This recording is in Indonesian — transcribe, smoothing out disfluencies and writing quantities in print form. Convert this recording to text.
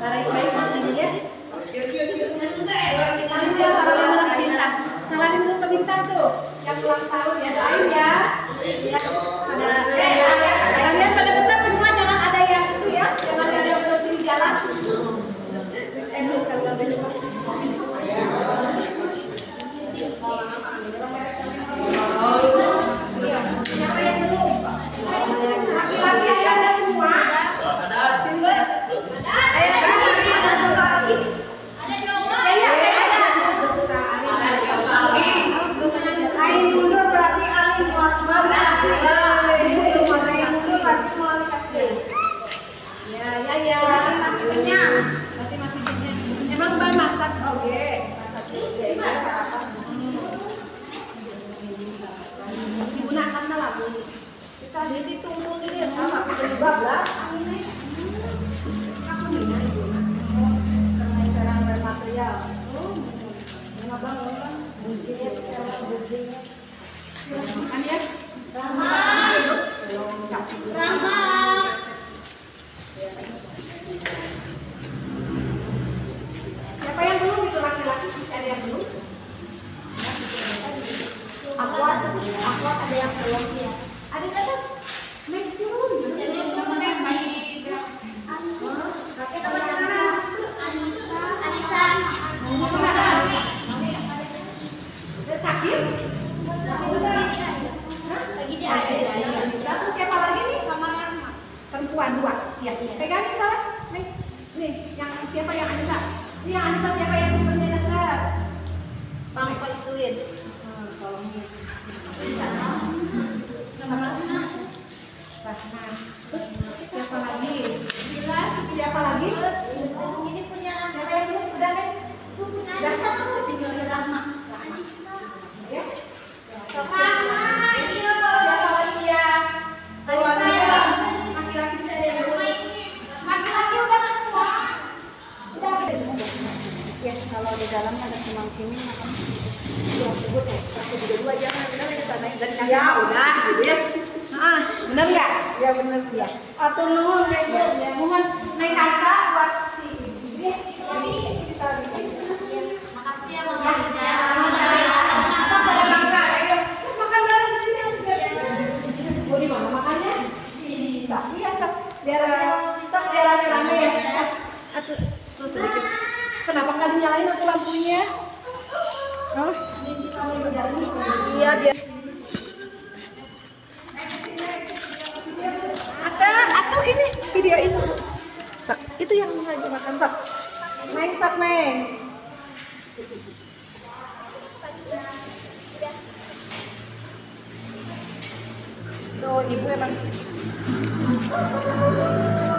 Baik-baik maksudnya ya. Salamin dulu ke Bintang tuh. Yang ulang tahun ya, doain ya. Kalian pada bentar semua, jangan ada yang itu ya, jangan ada yang berhenti di jalan. Siapa yang belum? Laki-laki ada semua. Emang Mbak masak oke, masak oke. Digunakan lagu. Kita ditunggu ini sama penyebab lah. Aku ini serang bermaterial. Ngabang bujinya, bujinya. Makan ya. Rama. Rama. Siapa yang belum itu laki-laki? Ada yang belum? Aku ada yang belum ya. Ada kata naik turun. Jadi kamu naik baik. Kakek namanya mana? Anissa. Anissa. Sakit? Lagi dia ada. Terus siapa lagi nih? Sama Rama. Perempuan dua. Iya. Pegangin salah. Nih, yang siapa yang Anissa? Ini yang Anissa siapa yang punya dasar? Bang ituin. Tolong nih. Terus siapa lagi? Siapa lagi? Ini punya siapa yang belum? Udah deh. Itu punya dasar tuh. Tinggal Rama. Anissa. Ya. Rama. Iya. Siapa lagi ya? Anissa. Laki-laki bisa ada yang belum? Laki-laki udah semua. Udah. Ya, kalau di dalam ada cimang-ciming makan. Yang sebut ya, satu juga dua jangan, benar di sana dan kasih. Ya udah, gitu ya. Bener nggak? Ya bener ya. Atau nuhun mohon naik kasa buat si ini. Kita bikin. Makasih ya Mama. Kita pada makan, ayo. Makan bareng di sini. Mau di mana makannya? Sini. Iya, biar rame-rame ya. Tuh sedikit. Kenapa nggak dinyalain aku lampunya? Oh, iya biar. Atau ini video ini. Sak, itu yang lagi makan sak. Neng sak neng. Tuh ibu emang.